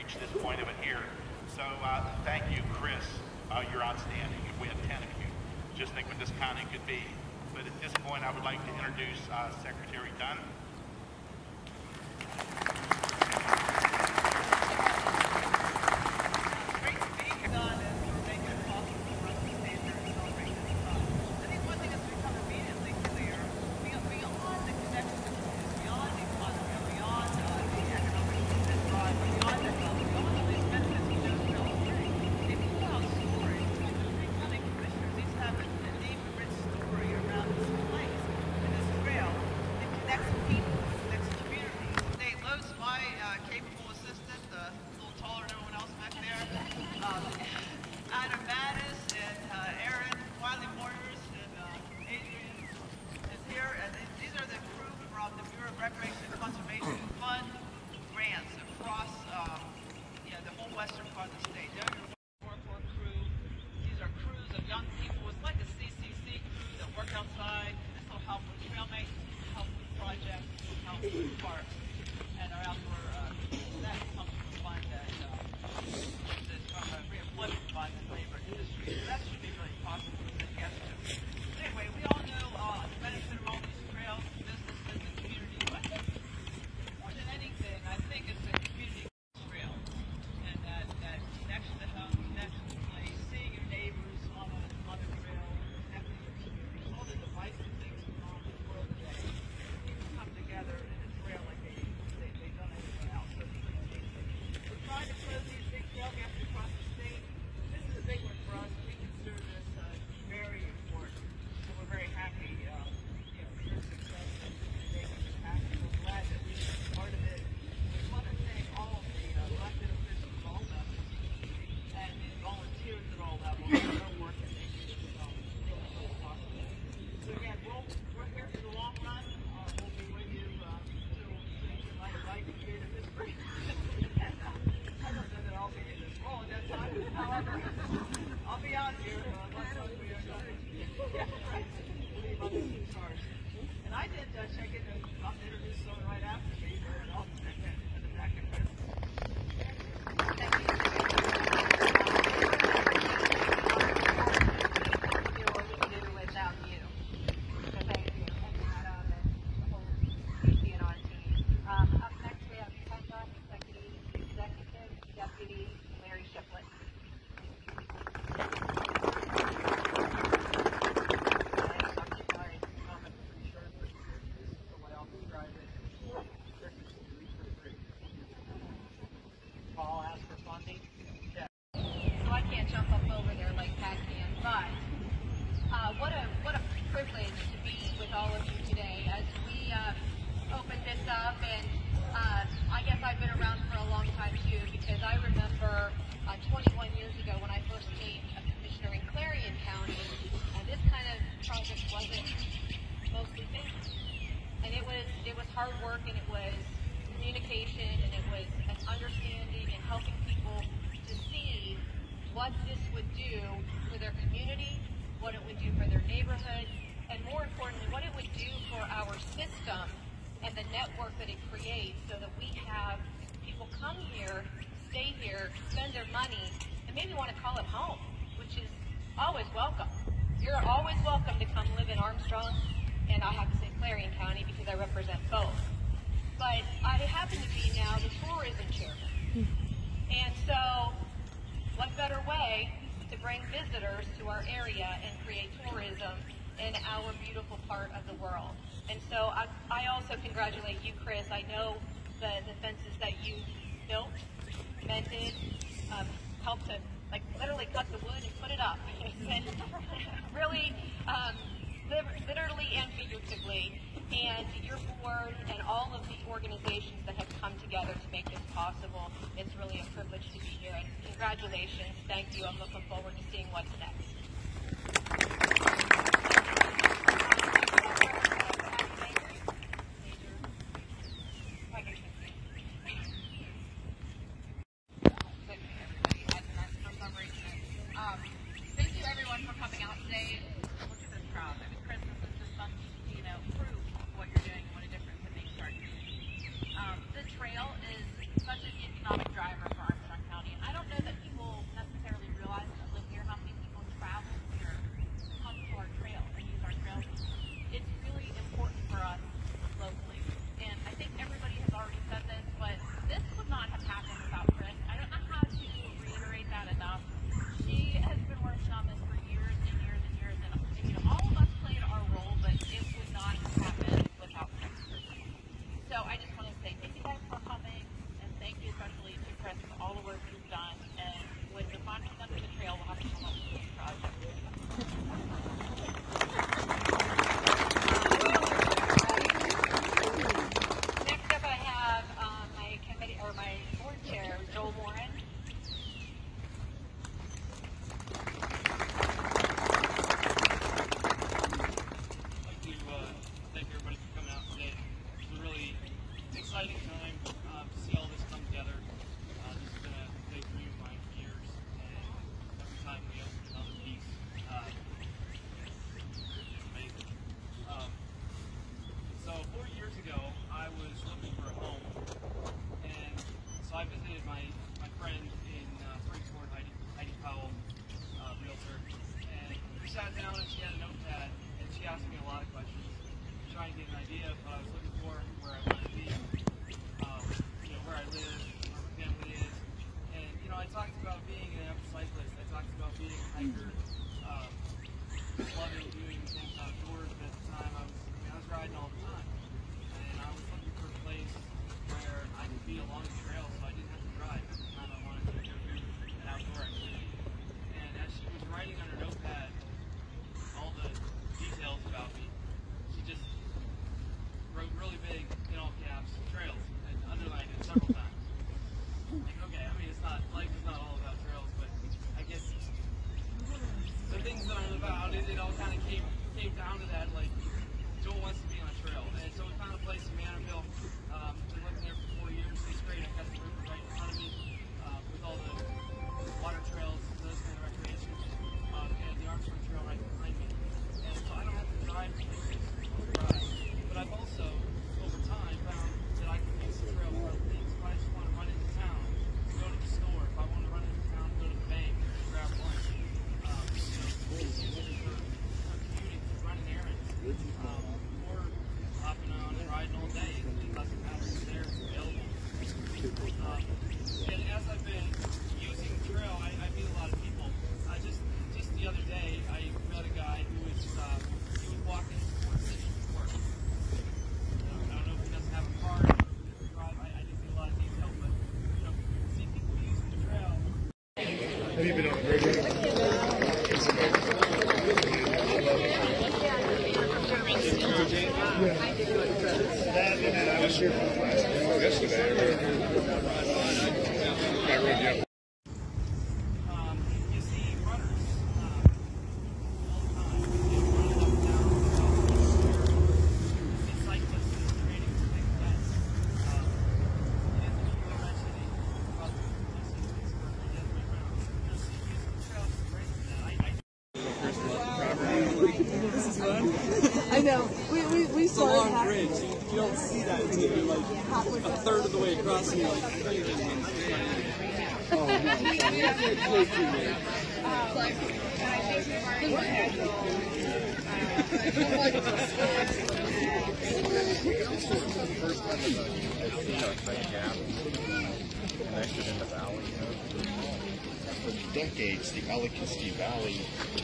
reach this point of it here. So thank you, Chris. You're outstanding. If we had 10 of you, just think what this county could be. But at this point, I would like to introduce Secretary Dunn. What a privilege to be with all of you today as we open this up. And I guess I've been around for a long time too, because I remember 21 years ago when I first came a commissioner in Clarion County, this kind of project wasn't mostly finished. And it was hard work, and it was communication, and it was an understanding and helping people to see what this would do for their community, what it would do for their neighborhood, and more importantly, what it would do for our system and the network that it creates, so that we have people come here, stay here, spend their money, and maybe want to call it home, which is always welcome. You're always welcome to come live in Armstrong, and I have to say Clarion County because I represent both. But I happen to be now the tourism chairman. And so what better way to bring visitors to our area and create tourism in our beautiful part of the world. And so I also congratulate you, Chris. I know the fences that you built, mended, helped to literally cut the wood and put it up. And really, literally and figuratively, and your board and all of the organizations that have come together to make this possible. It's really a privilege to be here, and congratulations. Thank you. I'm looking forward to seeing what's next. Thank you everyone for coming out today. Look at this crowd. I mean, Christmas is just some, proof of what you're doing and what a difference it makes to our community. The trail is such an economic driver for our my friend in Springport, Heidi Powell, realtor, and we sat down and she had a notepad and she asked me a lot of questions, trying to get an idea of what I was looking for, where I wanted to be, where I live, where my family is. And I talked about being an avid cyclist. I talked about being a hiker, loving doing things outdoors. But at the time, I was riding all the time, and I was looking for a place where I could be along the trail, so I didn't have to drive. At the time, I wanted to go do an outdoor activity. And as she was writing on her notepad all the details about me, she just wrote really big in all caps, trails, and underlined it several times. Like, okay, I mean, life is not all about trails, but I guess the things that I'm about, it all kind of came down to that, like, Joel wants to be on a trail. And so we found a place in Manorville. Been living there for 4 years. It's great. I've got the river right in front of me with all the water trails, those kind of recreation, and the Armstrong Trail right behind me. And so I don't have to drive to places or drive. But I've also, over time, found that I can use the trail for other things. If I just want to run into town, go to the store, if I want to run into town, go to the bank, grab lunch, use it for commuting, for running errands, or hopping on and riding all day. It doesn't matter. It's there, it's available. And as I've been using the trail, I meet a lot of people. Just the other day, I met a guy who was walking towards City Park. I don't know if he doesn't have a car, drive. I didn't see a lot of detail, but see people using the trail. Have you been on the road? I was here yesterday. I rode you up. You see runners all the time. They run up and down the trail. You see cyclists training for big events. You didn't really mention anything about the police in Pittsburgh or the other way around. See, using the trail is great for that. This is fun. I know. We It's a long bridge. You don't see that until you're like a third of the way across and you're like, Connected in the valley. For decades, the Kiski Valley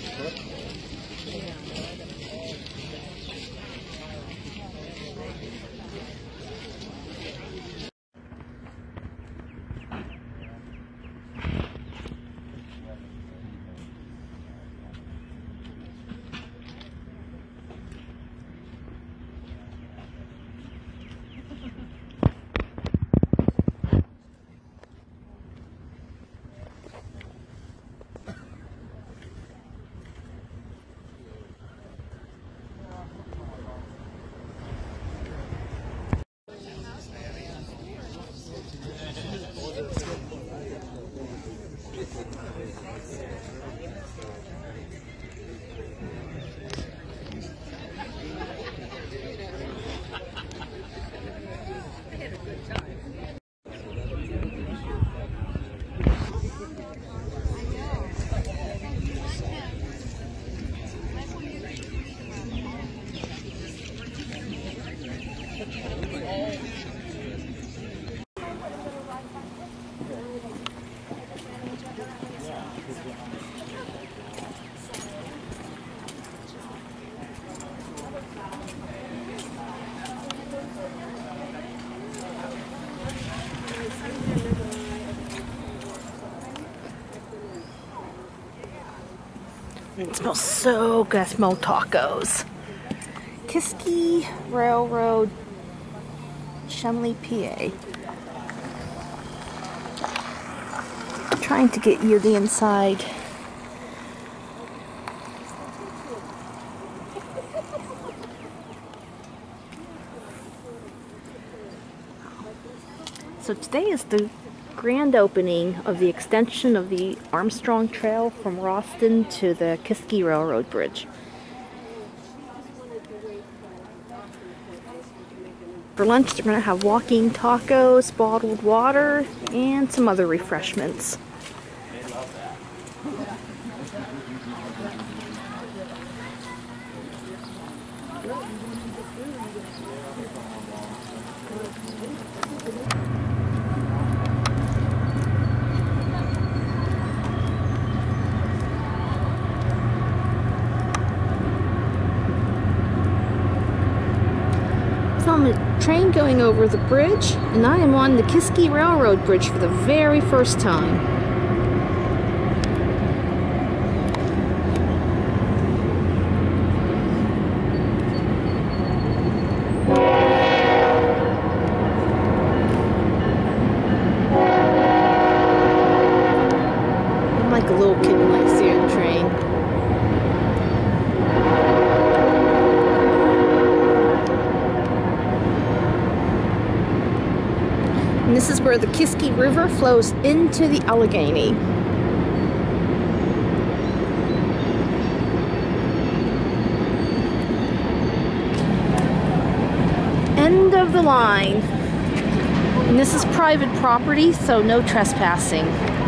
It smells so good. I smell tacos. Kiski Railroad, Schenley, PA. I'm trying to get you the inside. So today is the grand opening of the extension of the Armstrong Trail from Rosston to the Kiski Railroad Bridge. For lunch, they're going to have walking tacos, bottled water, and some other refreshments. So I'm a train going over the bridge, and I am on the Kiski Railroad Bridge for the very first time. I'm like a little kid when I see a train. And this is where the Kiski River flows into the Allegheny. End of the line. And this is private property, so no trespassing.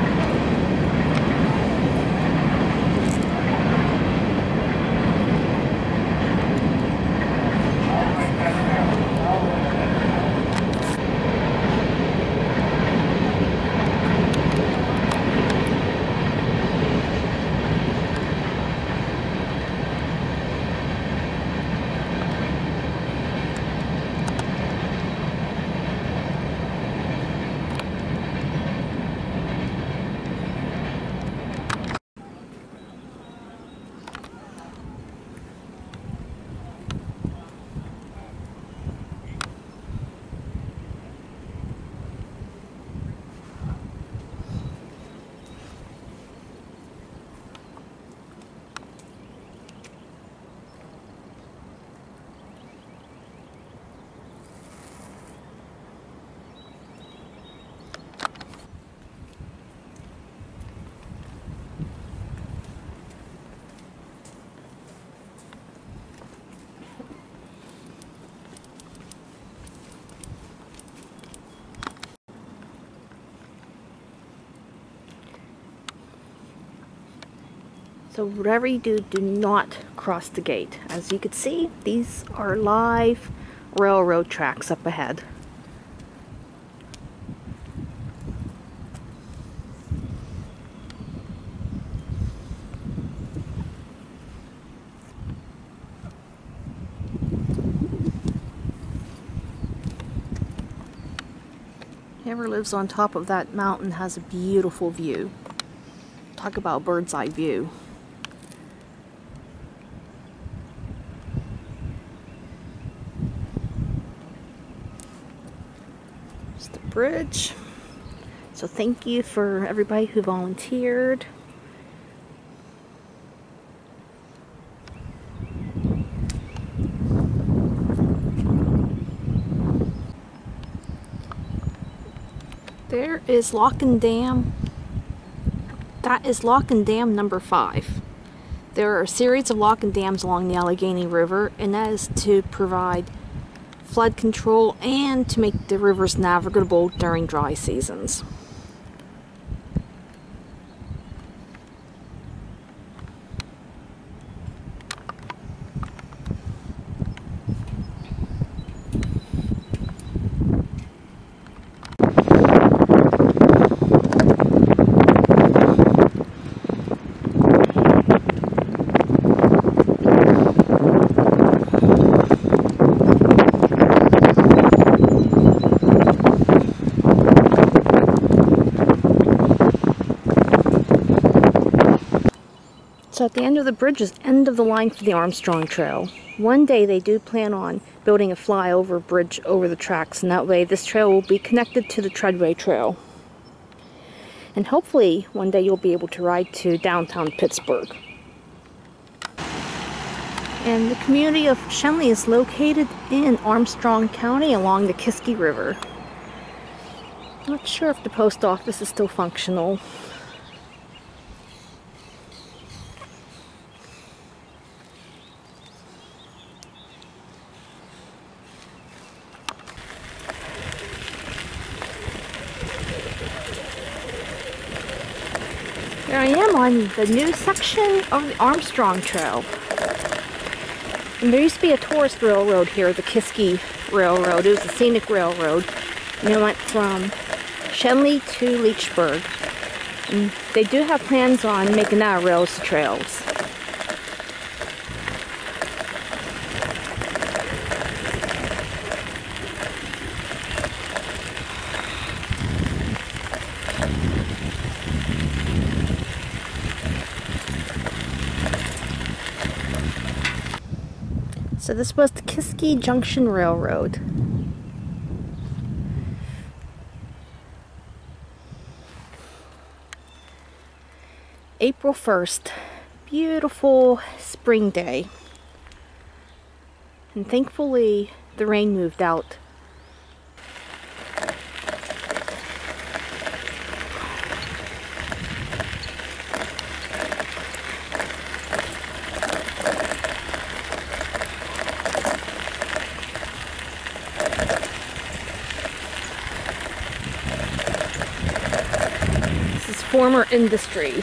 So whatever you do, do not cross the gate. As you can see, these are live railroad tracks up ahead. Whoever lives on top of that mountain has a beautiful view. Talk about bird's eye view. It's the bridge. So thank you for everybody who volunteered. There is Lock and Dam. That is Lock and Dam number 5. There are a series of lock and dams along the Allegheny River, and that is to provide flood control and to make the rivers navigable during dry seasons. So at the end of the bridge is end of the line for the Armstrong Trail. One day they do plan on building a flyover bridge over the tracks, and that way this trail will be connected to the Treadway Trail. And hopefully one day you'll be able to ride to downtown Pittsburgh. And the community of Schenley is located in Armstrong County along the Kiski River. Not sure if the post office is still functional. Here I am on the new section of the Armstrong Trail. And there used to be a tourist railroad here, the Kiski Railroad. It was a scenic railroad. And it went from Schenley to Leechburg. And they do have plans on making that rails to trails. So this was the Kiski Junction Railroad. April 1st, beautiful spring day. And thankfully the rain moved out. Former industry.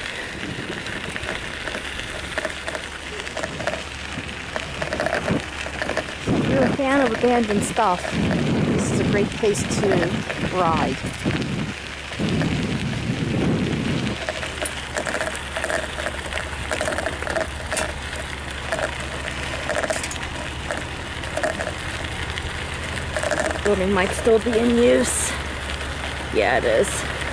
So if you're a fan of abandoned stuff, this is a great place to ride. Building might still be in use. Yeah, it is.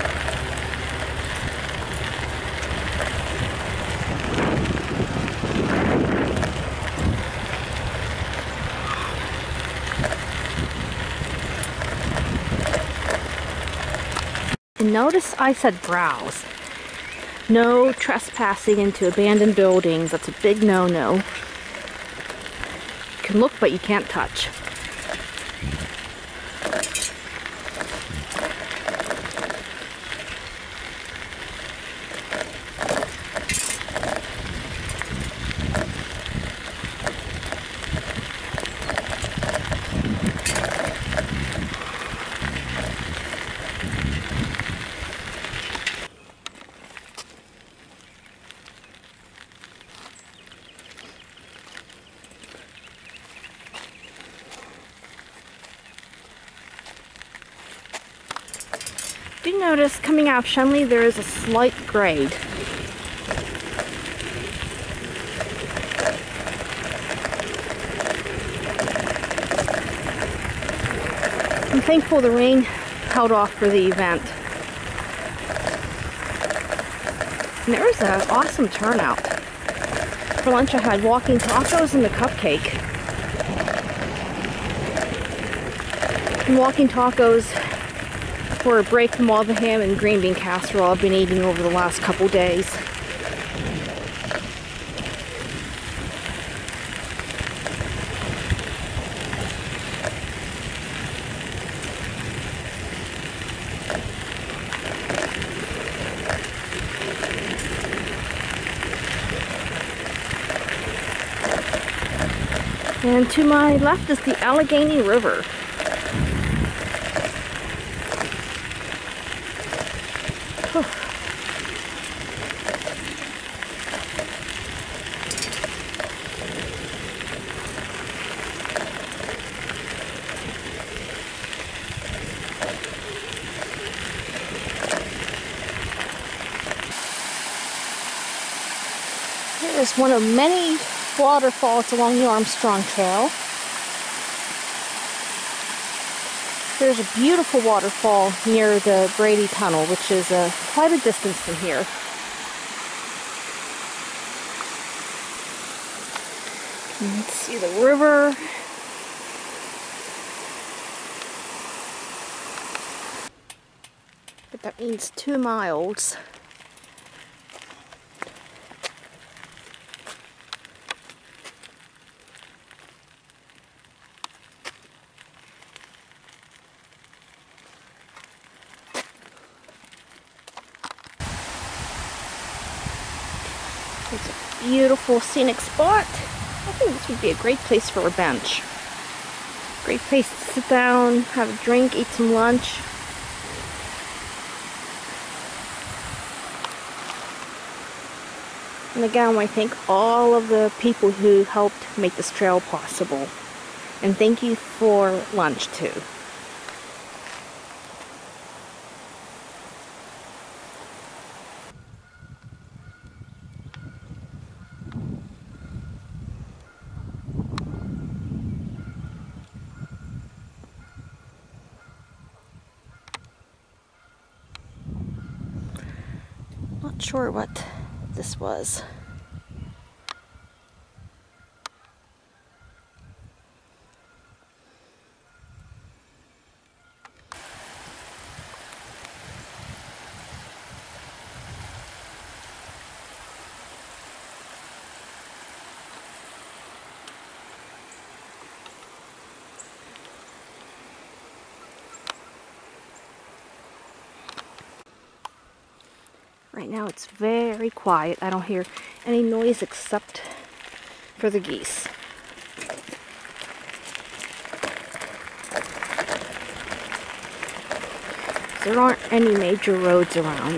And notice I said browse. No trespassing into abandoned buildings. That's a big no-no. You can look, but you can't touch. Do notice coming out of Schenley there is a slight grade. I'm thankful the rain held off for the event. And there was an awesome turnout. For lunch I had walking tacos and a cupcake. And walking tacos for a break from all the ham and green bean casserole I've been eating over the last couple days. And to my left is the Allegheny River. Here is one of many waterfalls along the Armstrong Trail. There's a beautiful waterfall near the Brady Tunnel, which is quite a distance from here. You can see the river. But that means 2 miles. It's a beautiful scenic spot. I think this would be a great place for a bench. Great place to sit down, have a drink, eat some lunch. And again, I want to thank all of the people who helped make this trail possible. And thank you for lunch too. Not sure what this was. Right now it's very quiet. I don't hear any noise except for the geese. There aren't any major roads around.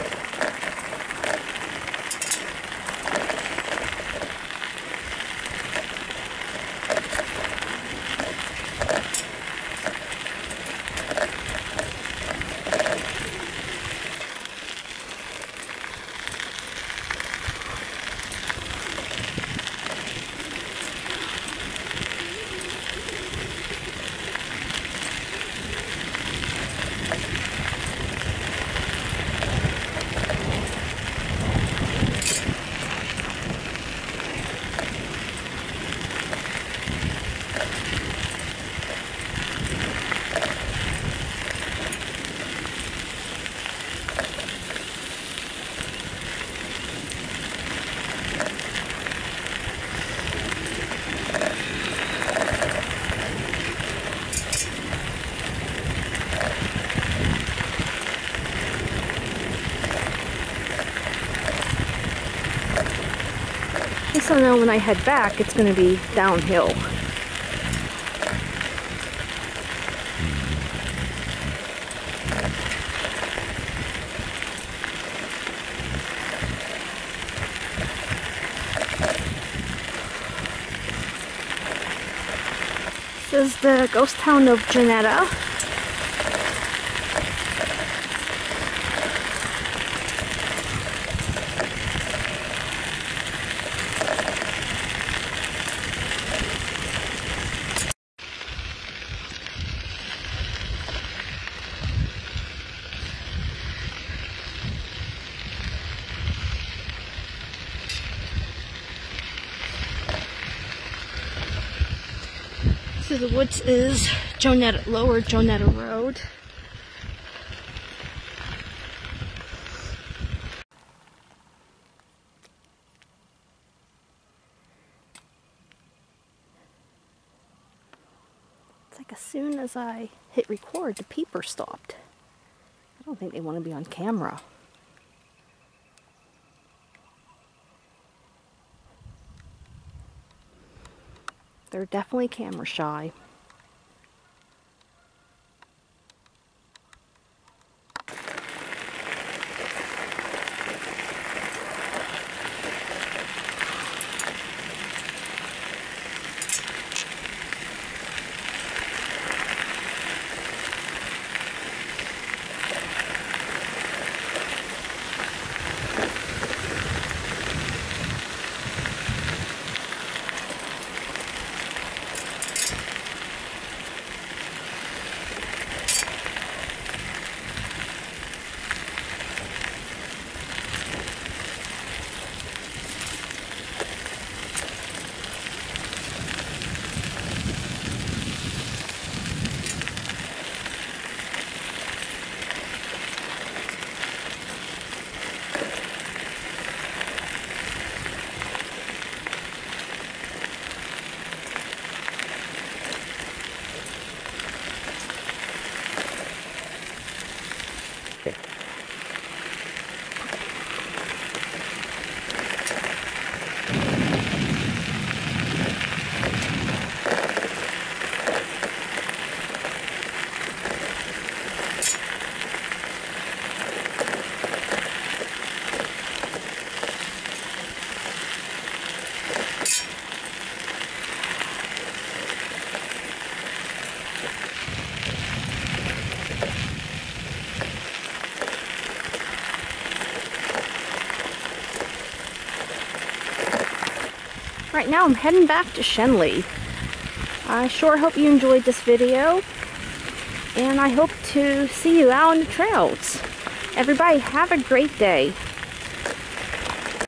At least I know when I head back, it's going to be downhill. This is the ghost town of Janetta. Through the woods is Lower Jonetta Road. It's like as soon as I hit record, the peeper stopped. I don't think they want to be on camera. They're definitely camera shy. Right now I'm heading back to Schenley. I sure hope you enjoyed this video, and I hope to see you out on the trails. Everybody have a great day.